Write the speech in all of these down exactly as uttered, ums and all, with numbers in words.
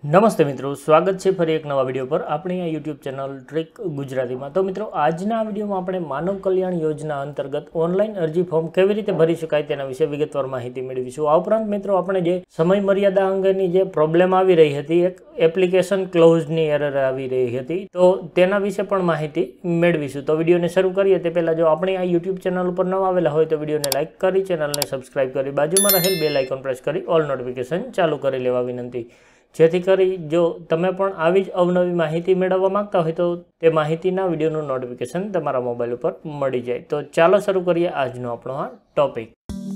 નમસ્તે મિત્રો, સ્વાગત છે ફરી એક નવા વિડીયો પર આપણી આ યુટ્યુબ ચેનલ ટ્રીક ગુજરાતીમાં। તો મિત્રો, આજના આ વિડીયોમાં આપણે માનવ કલ્યાણ યોજના અંતર્ગત ઓનલાઈન અરજી ફોર્મ કેવી રીતે ભરી શકાય તેના વિશે વિગતવાર માહિતી મેળવીશું। આ ઉપરાંત મિત્રો, આપણે જે સમય મર્યાદા અંગેની જે પ્રોબ્લેમ આવી રહી હતી, એક એપ્લિકેશન ક્લોઝની એરર આવી રહી હતી, તો તેના વિશે પણ માહિતી મેળવીશું। તો વિડીયોને શરૂ કરીએ તે પહેલાં જો આપણે આ યુટ્યુબ ચેનલ ઉપર નવા આવેલા હોય તો વિડીયોને લાઇક કરી, ચેનલને સબસ્ક્રાઇબ કરી, બાજુમાં રહેલ બેલ આઇકોન પ્રેસ કરી ઓલ નોટિફિકેશન ચાલુ કરી લેવા વિનંતી, જેથી કરી જો તમે પણ આવી જ અવનવી માહિતી મેળવવા માંગતા હોય તો તે માહિતીના વિડીયોનું નોટિફિકેશન તમારા મોબાઈલ ઉપર મળી જાય। તો ચાલો શરૂ કરીએ આજનો આપણો આ ટોપિક।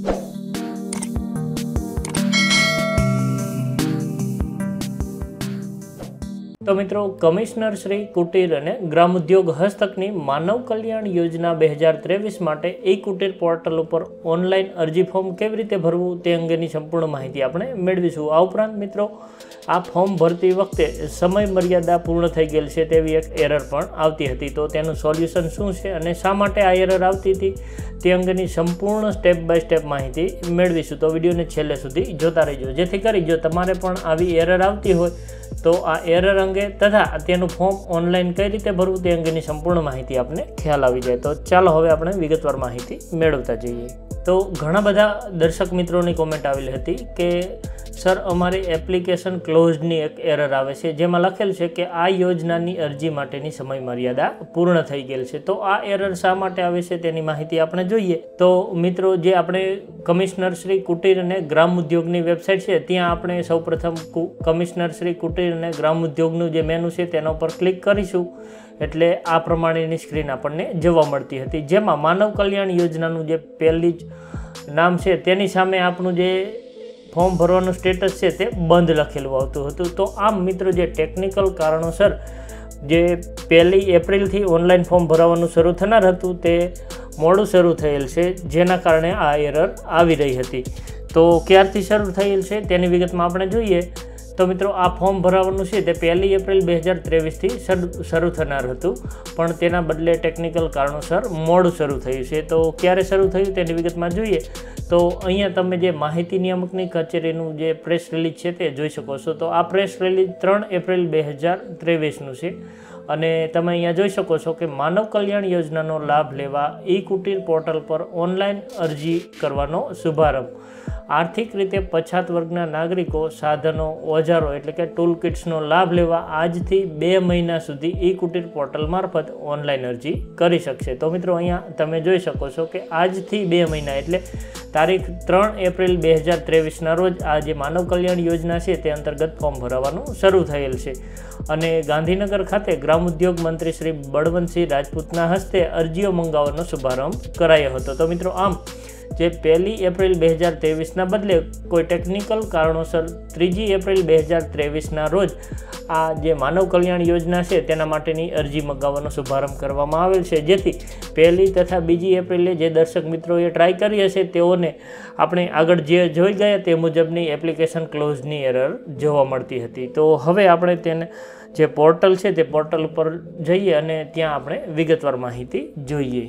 તો મિત્રો, કમિશનર શ્રી કુટીર અને ગ્રામ ઉદ્યોગ હસ્તકની માનવ કલ્યાણ યોજના બે હજાર ત્રેવીસ માટે ઈ કુટીર પોર્ટલ ઉપર ઓનલાઈન અરજી ફોર્મ કેવી રીતે ભરવું તે અંગેની સંપૂર્ણ માહિતી આપણે મેળવીશું। આ ઉપરાંત મિત્રો, આ ફોર્મ ભરતી વખતે સમય મર્યાદા પૂર્ણ થઈ ગયેલ છે તેવી એક એરર પણ આવતી હતી, તો તેનું સોલ્યુશન શું છે અને શા માટે આ એરર આવતી હતી તે અંગેની સંપૂર્ણ સ્ટેપ બાય સ્ટેપ માહિતી મેળવીશું। તો વિડીયોને છેલ્લે સુધી જોતા રહેજો, જેથી કરી જો તમારે પણ આવી એરર આવતી હોય તો આ એરર અંગે તથા તેનું ફોર્મ ઓનલાઈન કઈ રીતે ભરવું તે અંગેની સંપૂર્ણ માહિતી આપને ખ્યાલ આવી જાય। તો ચાલો હવે આપણે વિગતવાર માહિતી મેળવતા જઈએ। તો ઘણા બધા દર્શક મિત્રોની કોમેન્ટ આવેલી હતી કે સર, અમારી એપ્લિકેશન ક્લોઝની એક એરર આવે છે, જેમાં લખેલ છે કે આ યોજનાની અરજી માટેની સમય મર્યાદા પૂર્ણ થઈ ગયેલ છે। તો આ એરર શા માટે આવે છે તેની માહિતી આપણે જોઈએ। તો મિત્રો, જે આપણે કમિશનર શ્રી કુટીર અને ગ્રામ ઉદ્યોગની વેબસાઇટ છે ત્યાં આપણે સૌપ્રથમ કમિશનર શ્રી કુટીર અને ગ્રામ ઉદ્યોગનું જે મેનુ છે તેના ઉપર ક્લિક કરીશું એટલે આ પ્રમાણેની સ્ક્રીન આપણને જોવા મળતી હતી, જેમાં માનવ કલ્યાણ યોજનાનું જે પહેલી જ નામ છે તેની સામે આપણું જે ફોર્મ ભરવાનું સ્ટેટસ છે તે બંધ લખેલું આવતું હતું। તો આમ મિત્રો, જે ટેકનિકલ કારણોસર જે પહેલી એપ્રિલથી ઓનલાઈન ફોર્મ ભરાવાનું શરૂ થનાર હતું તે મોડું શરૂ થયેલ છે, જેના કારણે આ એરર આવી રહી હતી। તો ક્યારથી શરૂ થયેલ છે તેની વિગતમાં આપણે જોઈએ તો મિત્રો, આ ફોર્મ ભરાવાનું છે તે પહેલી એપ્રિલ બે હજાર ત્રેવીસથી શરૂ થનાર હતું, પણ તેના બદલે ટેકનિકલ કારણોસર મોડું શરૂ થયું છે। તો ક્યારે શરૂ થયું તેની વિગતમાં જોઈએ તો અહીંયા તમે જે માહિતી નિયામકની કચેરીનું જે પ્રેસ રિલીઝ છે તે જોઈ શકો છો। તો આ પ્રેસ રિલીઝ ત્રણ એપ્રિલ બે હજાર ત્રેવીસનું છે અને તમે અહીંયા જોઈ શકો છો કે માનવ કલ્યાણ યોજનાનો લાભ લેવા ઈ કુટીર પોર્ટલ પર ઓનલાઈન અરજી કરવાનો શુભારંભ। આર્થિક રીતે પછાત વર્ગના નાગરિકો સાધનો ઓજારો એટલે કે ટૂલ કિટ્સનો લાભ લેવા આજથી બે મહિના સુધી ઈ કુટીર પોર્ટલ મારફત ઓનલાઈન અરજી કરી શકશે। તો મિત્રો, અહીંયા તમે જોઈ શકો છો કે આજથી બે મહિના એટલે તારીખ ત્રણ એપ્રિલ બે હજાર ત્રેવીસના રોજ આ જે માનવ કલ્યાણ યોજના છે તે અંતર્ગત ફોર્મ ભરાવાનું શરૂ થયેલ છે અને ગાંધીનગર ખાતે ગ્રામ ઉદ્યોગ મંત્રી શ્રી બળવંતસિંહ રાજપૂતના હસ્તે અરજીઓ મંગાવવાનો શુભારંભ કરાયો હતો। તો મિત્રો, આમ જે પહેલી એપ્રિલ બે હજાર ત્રેવીસના બદલે કોઈ ટેકનિકલ કારણોસર ત્રીજી એપ્રિલ બે હજાર ત્રેવીસના રોજ આ જે માનવ કલ્યાણ યોજના છે તેના માટેની અરજી મંગાવવાનો શુભારંભ કરવામાં આવેલ છે, જેથી પહેલી તથા બીજી એપ્રિલે જે દર્શક મિત્રોએ ટ્રાય કરી હશે તેઓને આપણે આગળ જે જોઈ ગયા તે મુજબની એપ્લિકેશન ક્લોઝની એરર જોવા મળતી હતી। તો હવે આપણે તેને જે પોર્ટલ છે તે પોર્ટલ ઉપર જઈએ અને ત્યાં આપણે વિગતવાર માહિતી જોઈએ।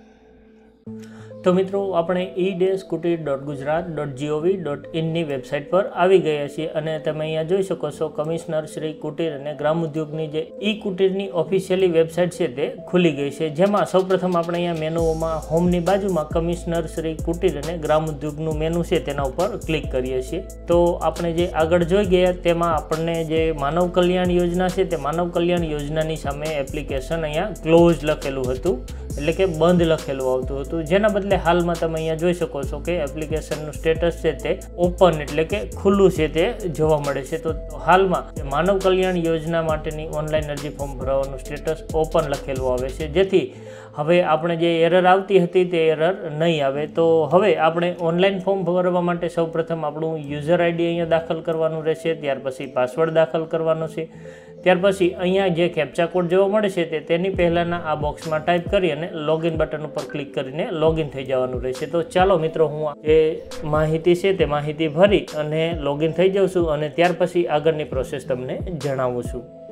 તો મિત્રો, આપણે e dash Kutir dot Gujarat dot GOV dot ઇનની વેબસાઇટ પર આવી ગયા છીએ અને તમે અહીંયા જોઈ શકો છો કમિશનર શ્રી કુટીર અને ગ્રામ ઉદ્યોગની જે ઈ કુટીરની ઓફિશિયલી વેબસાઇટ છે તે ખુલી ગઈ છે, જેમાં સૌપ્રથમ આપણે અહીંયા મેનુઓમાં હોમની બાજુમાં કમિશનર શ્રી કુટીર અને ગ્રામ ઉદ્યોગનું મેનુ છે તેના ઉપર ક્લિક કરીએ છીએ। તો આપણે જે આગળ જોઈ ગયા તેમાં આપણને જે માનવ કલ્યાણ યોજના છે તે માનવ કલ્યાણ યોજનાની સામે એપ્લિકેશન અહીંયા ક્લોઝ લખેલું હતું એટલે કે બંધ લખેલું આવતું હતું, જેના બદલે હાલમાં તમે અહીંયા જોઈ શકો છો કે એપ્લિકેશનનું સ્ટેટસ છે તે ઓપન એટલે કે ખુલ્લું છે તે જોવા મળે છે। તો હાલમાં માનવ કલ્યાણ યોજના માટેની ઓનલાઈન અરજી ફોર્મ ભરવાનું સ્ટેટસ ઓપન લખેલું આવે છે, જેથી હવે આપણે જે એરર આવતી હતી તે એરર નહીં આવે। તો હવે આપણે ઓનલાઈન ફોર્મ ભરવા માટે સૌપ્રથમ આપણું યુઝર આઈડી અહીંયા દાખલ કરવાનું રહેશે, ત્યાર પછી પાસવર્ડ દાખલ કરવાનો છે, ત્યાર પછી અહીંયા જે કેપ્ચા કોડ જોવા મળે છે તે તેની પહેલાંના આ બોક્સમાં ટાઈપ કરી અને લોગિન બટન ઉપર ક્લિક કરીને લોગિન થઈ જવાનું રહેશે। તો ચાલો મિત્રો, હું જે માહિતી છે તે માહિતી ભરી અને લોગિન થઈ જાઉં છું અને ત્યાર પછી આગળની પ્રોસેસ તમને જણાવું છું।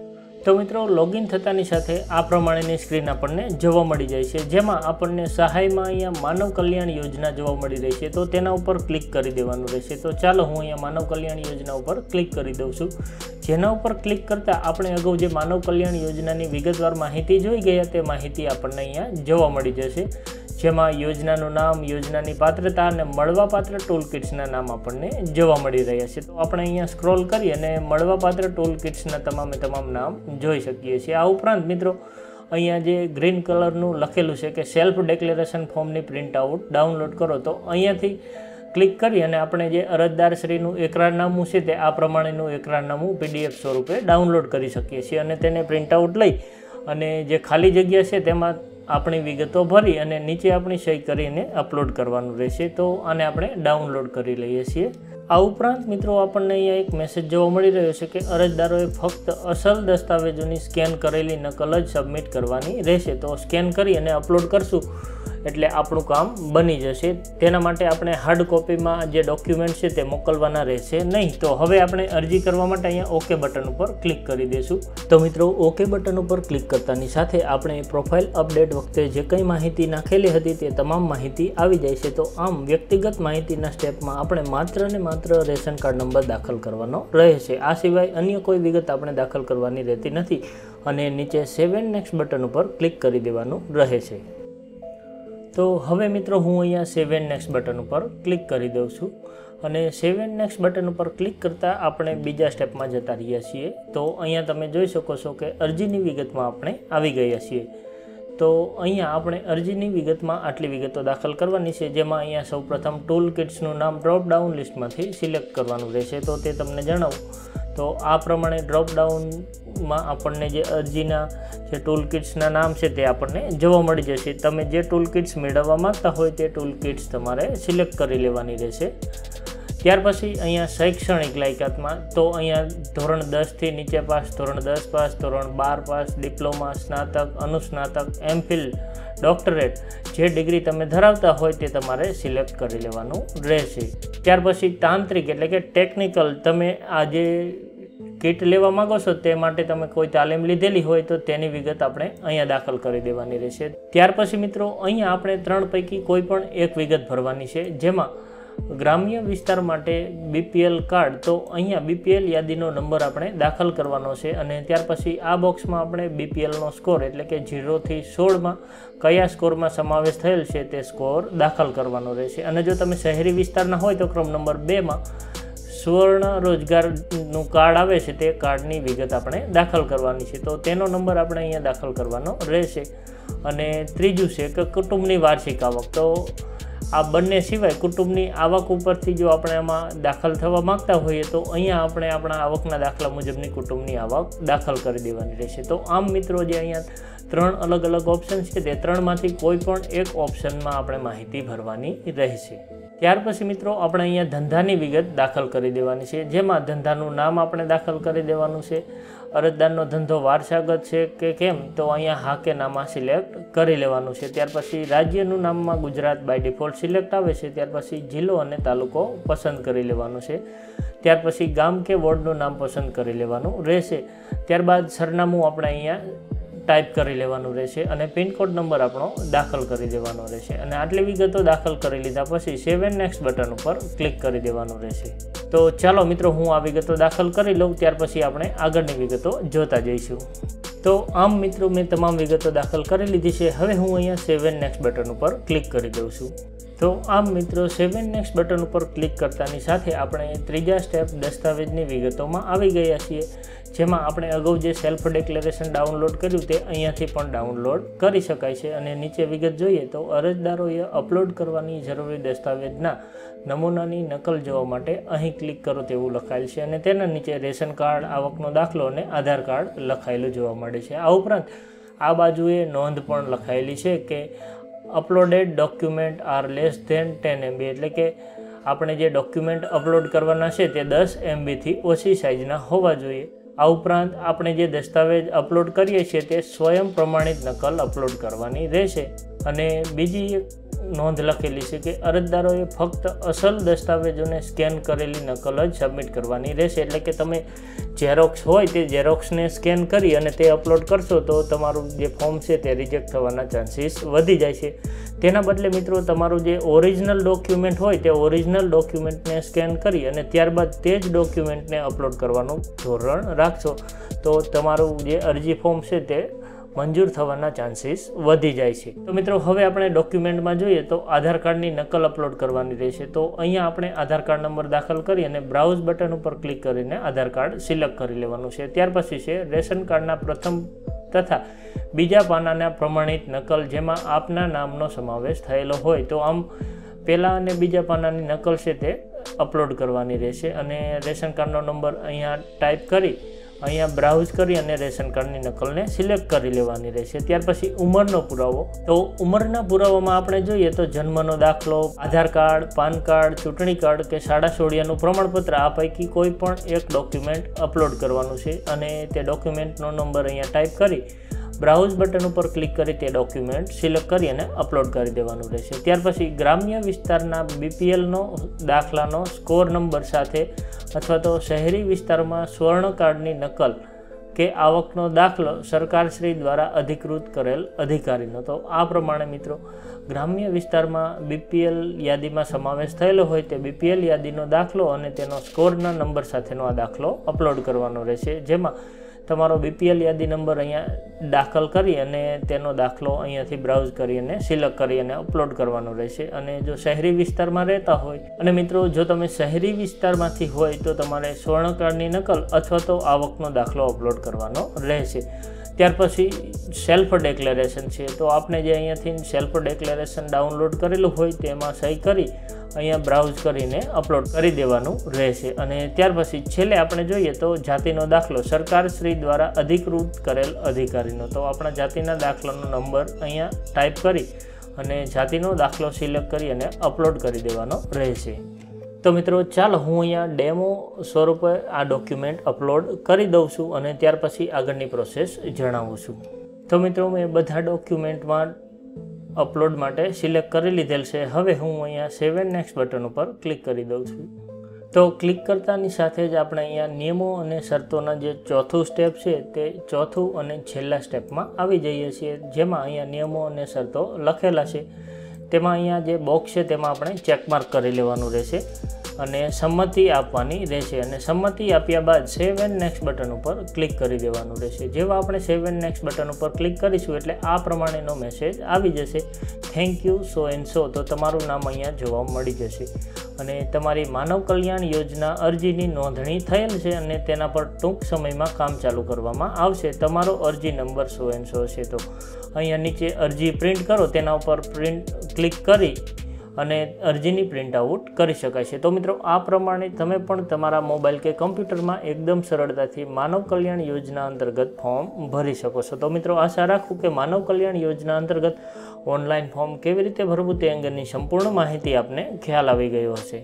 તો મિત્રો લોગિન થતાની સાથે આ પ્રમાણેની સ્ક્રીન આપણને જોવા મળી જાય છે, જેમાં આપણને સહાયમાં અહીંયા માનવ કલ્યાણ યોજના જોવા મળી રહી છે, તો તેના ઉપર ક્લિક કરી દેવાનું રહેશે। તો ચાલો હું અહીંયા માનવ કલ્યાણ યોજના ઉપર ક્લિક કરી દઉં છું, જેના ઉપર ક્લિક કરતાં આપણે અગાઉ જે માનવ કલ્યાણ યોજનાની વિગતવાર માહિતી જોઈ ગયા તે માહિતી આપણને અહીંયા જોવા મળી જશે, જેમાં યોજનાનું નામ, યોજનાની પાત્રતા અને મળવાપાત્ર ટૂલ કિટ્સના નામ આપણને જોવા મળી રહ્યા છે। તો આપણે અહીંયા સ્ક્રોલ કરી અને મળવાપાત્ર ટૂલ કિટ્સના તમામે તમામ નામ જોઈ શકીએ છીએ। આ ઉપરાંત મિત્રો અહીંયા જે ગ્રીન કલરનું લખેલું છે કે સેલ્ફ ડિક્લેરેશન ફોર્મની પ્રિન્ટ આઉટ ડાઉનલોડ કરો, તો અહીંયાથી ક્લિક કરી અને આપણે જે અરજદારશ્રીનું એકરારનામું છે તે આ પ્રમાણેનું એકરારનામું પીડીએફ સ્વરૂપે ડાઉનલોડ કરી શકીએ છીએ અને તેને પ્રિન્ટ આઉટ લઈ અને જે ખાલી જગ્યા છે તેમાં આપણી વિગતો ભરી અને નીચે આપણી સહી કરીને અપલોડ કરવાનું રહેશે। તો આને આપણે ડાઉનલોડ કરી લઈએ છીએ। આ ઉપરાંત મિત્રો આપણને અહીંયા એક મેસેજ જોવા મળી રહ્યો છે કે અરજદારોએ ફક્ત અસલ દસ્તાવેજોની સ્કેન કરેલી નકલ જ સબમિટ કરવાની રહેશે। તો સ્કેન કરી અને અપલોડ કરશું એટલે આપણું કામ બની જશે। તેના માટે આપણે હાર્ડ કોપીમાં જે ડોક્યુમેન્ટ છે તે મોકલવાના રહેશે નહીં। તો હવે આપણે અરજી કરવા માટે અહીંયા ઓકે બટન ઉપર ક્લિક કરી દઈશું। તો મિત્રો ઓકે બટન ઉપર ક્લિક કરતાની સાથે આપણે પ્રોફાઇલ અપડેટ વખતે જે કંઈ માહિતી નાખેલી હતી તે તમામ માહિતી આવી જાય છે। તો આમ વ્યક્તિગત માહિતીના સ્ટેપમાં આપણે માત્ર ને માત્ર રેશન કાર્ડ નંબર દાખલ કરવાનો રહે છે, આ સિવાય અન્ય કોઈ વિગત આપણે દાખલ કરવાની રહેતી નથી અને નીચે સેવ એન્ડ નેક્સ્ટ બટન ઉપર ક્લિક કરી દેવાનું રહે છે। તો હવે મિત્રો હું અહીંયા સેવ એન્ડ નેક્સ્ટ બટન ઉપર ક્લિક કરી દઉં છું અને સેવ એન્ડ નેક્સ્ટ બટન ઉપર ક્લિક કરતાં આપણે બીજા સ્ટેપમાં જતા રહ્યા છીએ। તો અહીંયા તમે જોઈ શકો છો કે અરજીની વિગતમાં આપણે આવી ગયા છીએ। તો અહીંયા આપણે અરજીની વિગતમાં આટલી વિગતો દાખલ કરવાની છે, જેમાં અહીંયા સૌપ્રથમ ટૂલ કિટ્સનું નામ ડ્રોપ ડાઉન લિસ્ટમાંથી સિલેક્ટ કરવાનું રહેશે। તો તે તમને જણાવું તો આ પ્રમાણે ડ્રોપ ડાઉનમાં આપણને જે અરજીના જે ટૂલ કિટ્સના નામ છે તે આપણને જોવા મળી જશે। તમે જે ટૂલ કિટ્સ મેળવવા માગતા હોય તે ટૂલ કિટ્સ તમારે સિલેક્ટ કરી લેવાની રહેશે। ત્યાર પછી અહીંયા શૈક્ષણિક લાયકાતમાં તો અહીંયા ધોરણ દસથી નીચે પાસ, ધોરણ દસ પાસ, ધોરણ બાર પાસ, ડિપ્લોમા, સ્નાતક, અનુસ્નાતક, એમફિલ, ડોક્ટરેટ જે ડિગ્રી તમે ધરાવતા હોય તે તમારે સિલેક્ટ કરી લેવાનું રહેશે। ત્યાર પછી તાંત્રિક એટલે કે ટેકનિકલ, તમે આ જે કિટ લેવા માગો છો તે માટે તમે કોઈ તાલીમ લીધેલી હોય તો તેની વિગત આપણે અહીંયા દાખલ કરી દેવાની રહેશે। ત્યાર પછી મિત્રો અહીંયા આપણે ત્રણ પૈકી કોઈ પણ એક વિગત ભરવાની છે, જેમાં ગ્રામ્ય વિસ્તાર માટે બીપીએલ કાર્ડ, તો અહીંયા બીપીએલ યાદીનો નંબર આપણે દાખલ કરવાનો છે અને ત્યાર પછી આ બોક્સમાં આપણે બીપીએલનો સ્કોર એટલે કે ઝીરોથી સોળમાં કયા સ્કોરમાં સમાવેશ થયેલ છે તે સ્કોર દાખલ કરવાનો રહેશે। અને જો તમે શહેરી વિસ્તારના હોય તો ક્રમ નંબર બેમાં સુવર્ણ રોજગારનું કાર્ડ આવે છે તે કાર્ડની વિગત આપણે દાખલ કરવાની છે, તો તેનો નંબર આપણે અહીંયા દાખલ કરવાનો રહેશે। અને ત્રીજું છે કે કુટુંબની વાર્ષિક આવક, તો આ બંને સિવાય કુટુંબની આવક ઉપરથી જો આપણે આમાં દાખલ થવા માગતા હોઈએ તો અહીંયા આપણે આપણા આવકના દાખલા મુજબની કુટુંબની આવક દાખલ કરી દેવાની રહેશે। તો આમ મિત્રો જે અહીંયા ત્રણ અલગ અલગ ઓપ્શન્સ છે તે ત્રણમાંથી કોઈ પણ એક ઓપ્શનમાં આપણે માહિતી ભરવાની રહેશે। ત્યાર પછી મિત્રો આપણે અહીંયા ધંધાની વિગત દાખલ કરી દેવાની છે, જેમાં ધંધાનું નામ આપણે દાખલ કરી દેવાનું છે। અરજદારનો ધંધો વારસાગત છે કે કેમ, તો અહીંયા હા કે નામાં સિલેક્ટ કરી લેવાનું છે। ત્યાર પછી રાજ્યનું નામમાં ગુજરાત બાય ડિફોલ્ટ સિલેક્ટ આવે છે, ત્યાર પછી જિલ્લો અને તાલુકો પસંદ કરી લેવાનું છે। ત્યાર પછી ગામ કે વોર્ડનું નામ પસંદ કરી લેવાનું રહેશે। ત્યારબાદ સરનામું આપણે અહીંયા ટાઈપ કરી લેવાનું રહેશે અને પિનકોડ નંબર આપણો દાખલ કરી દેવાનો રહેશે। અને આટલી વિગતો દાખલ કરી લીધા પછી સેવ એન્ડ નેક્સ્ટ બટન ઉપર ક્લિક કરી દેવાનું રહેશે। તો ચાલો મિત્રો હું આ વિગતો દાખલ કરી લઉં, ત્યાર પછી આપણે આગળની વિગતો જોતા જઈશું। તો આમ મિત્રો મેં તમામ વિગતો દાખલ કરી લીધી છે, હવે હું અહીંયા સેવ એન્ડ નેક્સ્ટ બટન ઉપર ક્લિક કરી દઉં છું। તો આમ મિત્રો સેવ એન્ડ નેક્સ્ટ બટન ઉપર ક્લિક કરતાની સાથે આપણે ત્રીજા સ્ટેપ દસ્તાવેજની વિગતોમાં આવી ગયા છીએ, જેમાં આપણે અગાઉ જે સેલ્ફ ડિક્લેરેશન ડાઉનલોડ કર્યું તે અહીંયાથી પણ ડાઉનલોડ કરી શકાય છે। અને નીચે વિગત જોઈએ તો અરજદારોએ અપલોડ કરવાની જરૂરી દસ્તાવેજના નમૂનાની નકલ જોવા માટે અહીં ક્લિક કરો તેવું લખાયેલ છે અને તેના નીચે રેશન કાર્ડ, આવકનો દાખલો અને આધાર કાર્ડ લખાયેલું જોવા મળે છે। આ ઉપરાંત આ બાજુએ નોંધ પણ લખાયેલી છે કે uploaded document are less than ten MB, એટલે કે આપણે જે ડોક્યુમેન્ટ અપલોડ કરવાના છે તે દસ એમબીથી ઓછી સાઇઝના હોવા જોઈએ। આ ઉપરાંત આપણે જે દસ્તાવેજ અપલોડ કરીએ છીએ તે સ્વયં પ્રમાણિત નકલ અપલોડ કરવાની રહેશે। અને બીજી એક નોંધ લખેલી છે કે અરજદારોએ ફક્ત અસલ દસ્તાવેજોને સ્કેન કરેલી નકલ જ સબમિટ કરવાની રહેશે. એટલે કે તમે ઝેરોક્સ હોય તે ઝેરોક્સને સ્કેન કરી અને તે અપલોડ કરશો તો તમારું જે ફોર્મ છે તે રિજેક્ટ થવાના ચાન્સીસ વધી જાય છે. તેના બદલે મિત્રો તમારું જે ઓરિજિનલ ડોક્યુમેન્ટ હોય તે ઓરિજિનલ ડોક્યુમેન્ટને સ્કેન કરી અને ત્યારબાદ તે જ ડોક્યુમેન્ટને અપલોડ કરવાનું ધોરણ રાખશો તો તમારું જે અરજી ફોર્મ છે તે મંજૂર થવાના ચાન્સીસ વધી જાય છે. તો મિત્રો હવે આપણે ડોક્યુમેન્ટમાં જોઈએ તો આધાર કાર્ડની નકલ અપલોડ કરવાની રહેશે. તો અહીંયા આપણે આધાર કાર્ડ નંબર દાખલ કરી અને બ્રાઉઝ બટન ઉપર ક્લિક કરીને આધાર કાર્ડ સિલેક્ટ કરી લેવાનું છે. ત્યાર પછી છે રેશન કાર્ડના પ્રથમ તથા બીજા પાનાના પ્રમાણિત નકલ જેમાં આપના નામનો સમાવેશ થયેલો હોય તો આમ પહેલાં અને બીજા પાનાની નકલ છે તે અપલોડ કરવાની રહેશે. અને રેશન કાર્ડનો નંબર અહીંયા ટાઈપ કરી અહીંયા બ્રાઉઝ કરી અને રેશન કાર્ડની નકલને સિલેક્ટ કરી લેવાની રહેશે. ત્યાર પછી ઉંમરનો પુરાવો. તો ઉંમરના પુરાવામાં આપણે જોઈએ તો જન્મનો દાખલો, આધાર કાર્ડ, પાન કાર્ડ, ચૂંટણી કાર્ડ કે શાળા સોળિયાનું પ્રમાણપત્ર આ પૈકી કોઈ પણ એક ડોક્યુમેન્ટ અપલોડ કરવાનું છે. અને તે ડોક્યુમેન્ટનો નંબર અહીંયા ટાઈપ કરી બ્રાઉઝ બટન ઉપર ક્લિક કરી તે ડોક્યુમેન્ટ સિલેક્ટ કરી અને અપલોડ કરી દેવાનું રહેશે. ત્યાર પછી ગ્રામ્ય વિસ્તારના બીપીએલનો દાખલાનો સ્કોર નંબર સાથે અથવા તો શહેરી વિસ્તારમાં સ્વર્ણ કાર્ડની નકલ કે આવકનો દાખલો સરકારશ્રી દ્વારા અધિકૃત કરેલ અધિકારીનો. તો આ પ્રમાણે મિત્રો ગ્રામ્ય વિસ્તારમાં બીપીએલ યાદીમાં સમાવેશ થયેલો હોય તે બીપીએલ યાદીનો દાખલો અને તેનો સ્કોરના નંબર સાથેનો આ દાખલો અપલોડ કરવાનો રહેશે. જેમાં તમારો બીપીએલ યાદી નંબર અહીંયા દાખલ કરી અને તેનો દાખલો અહીંયાથી બ્રાઉઝ કરી અને સિલેક્ટ કરી અને અપલોડ કરવાનો રહેશે. અને જો શહેરી વિસ્તારમાં રહેતા હોય અને મિત્રો જો તમે શહેરી વિસ્તારમાંથી હોય તો તમારે સ્વર્ણ કાર્ડની નકલ અથવા તો આવકનો દાખલો અપલોડ કરવાનો રહેશે. ત્યાર પછી સેલ્ફ ડેક્લેરેશન છે. તો આપણે જે અહીંયાથી સેલ્ફ ડેક્લેરેશન ડાઉનલોડ કરેલું હોય તેમાં સહી કરી અહીંયા બ્રાઉઝ કરીને અપલોડ કરી દેવાનું રહેશે. અને ત્યાર પછી છેલ્લે આપણે જોઈએ તો જાતિનો દાખલો સરકારશ્રી દ્વારા અધિકૃત કરેલ અધિકારીનો. તો આપણા જાતિના દાખલાનો નંબર અહીંયા ટાઈપ કરી અને જાતિનો દાખલો સિલેક્ટ કરી અને અપલોડ કરી દેવાનો રહેશે. તો મિત્રો ચાલો હું અહીંયા ડેમો સ્વરૂપે આ ડોક્યુમેન્ટ અપલોડ કરી દઉં છું અને ત્યાર પછી આગળની પ્રોસેસ જણાવું છું. તો મિત્રો મેં બધા ડોક્યુમેન્ટમાં અપલોડ માટે સિલેક્ટ કરી લીધેલ છે. હવે હું અહીંયા સેવ એન્ડ નેક્સ્ટ બટન ઉપર ક્લિક કરી દઉં છું. તો ક્લિક કરતાની સાથે જ આપણે અહીંયા નિયમો અને શરતોના જે ચોથું સ્ટેપ છે તે ચોથું અને છેલ્લા સ્ટેપમાં આવી જઈએ છીએ. જેમાં અહીંયા નિયમો અને શરતો લખેલા છે તેમાં અહીંયા જે બોક્સ છે તેમાં આપણે ચેકમાર્ક કરી લેવાનું રહેશે અને સંમતિ આપવાની રહેશે. અને સંમતિ આપ્યા બાદ સેવ એન્ડ નેક્સ્ટ બટન ઉપર ક્લિક કરી દેવાનું રહેશે. જેવા આપણે સેવ એન્ડ નેક્સ્ટ બટન ઉપર ક્લિક કરીશું એટલે આ પ્રમાણેનો મેસેજ આવી જશે, thank you so and so. તો તમારું નામ અહીંયા જોવા મળી જશે અને તમારી માનવ કલ્યાણ યોજના અરજીની નોંધણી થયેલ છે અને તેના પર ટૂંક સમયમાં કામ ચાલુ કરવામાં આવશે. તમારો અરજી નંબર સો એન્ડ સો છે. તો અહીંયા નીચે અરજી પ્રિન્ટ કરો તેના ઉપર પ્રિન્ટ ક્લિક કરી અને અરજીની પ્રિન્ટ આઉટ કરી શકાય છે. તો મિત્રો આ પ્રમાણે તમે પણ તમારા મોબાઈલ કે કમ્પ્યુટરમાં એકદમ સરળતાથી માનવ કલ્યાણ યોજના અંતર્ગત ફોર્મ ભરી શકો છો. તો મિત્રો આશા રાખું કે માનવ કલ્યાણ યોજના અંતર્ગત ઓનલાઈન ફોર્મ કેવી રીતે ભરવું તે અંગેની સંપૂર્ણ માહિતી આપને ખ્યાલ આવી ગયો હશે.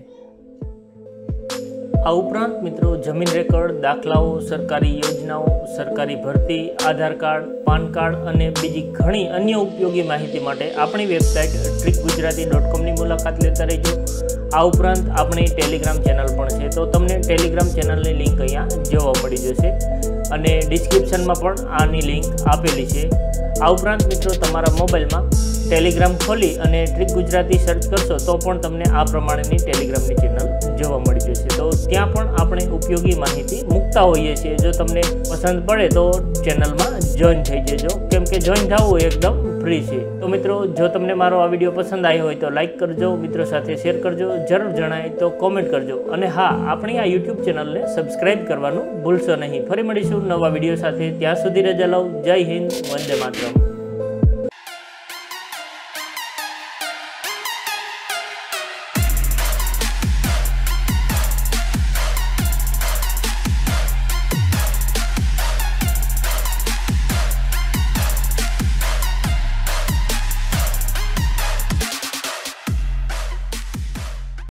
આ ઉપરાંત મિત્રો જમીન રેકર્ડ, દાખલાઓ, સરકારી યોજનાઓ, સરકારી ભરતી, આધાર કાર્ડ, પાન કાર્ડ અને બીજી ઘણી અન્ય ઉપયોગી માહિતી માટે આપણી વેબસાઇટ ટ્રીક ગુજરાતી ડોટ કોમની મુલાકાત લેતા રહેજો. આ ઉપરાંત આપણી ટેલિગ્રામ ચેનલ પણ છે. તો તમને ટેલિગ્રામ ચેનલની લિંક અહીંયા જોવા મળી જશે અને ડિસ્ક્રિપ્શનમાં પણ આની લિંક આપેલી છે. આ ઉપરાંત મિત્રો તમારા મોબાઈલમાં ટેલિગ્રામ ખોલી અને ટ્રીક ગુજરાતી સર્ચ કરશો તો પણ તમને આ પ્રમાણેની ટેલિગ્રામની ચેનલ જોવા મળી જશે. તો ત્યાં પણ આપણે ઉપયોગી માહિતી મૂકતા હોઈએ છીએ. જો તમને પસંદ પડે તો ચેનલમાં જોઈન થઈ જજો, કેમ કે જોઈન થવું એકદમ ફ્રી છે. તો મિત્રો જો તમને મારો આ વિડીયો પસંદ આવ્યો હોય તો લાઇક કરજો, મિત્રો સાથે શેર કરજો, જરૂર જણાય તો કોમેન્ટ કરજો અને હા, આપણી આ યુટ્યુબ ચેનલને સબસ્ક્રાઈબ કરવાનું ભૂલશો નહીં. ફરી મળીશું નવા વિડીયો સાથે. ત્યાં સુધી રજા લઉં. જય હિન્દ, વંદે માતરમ.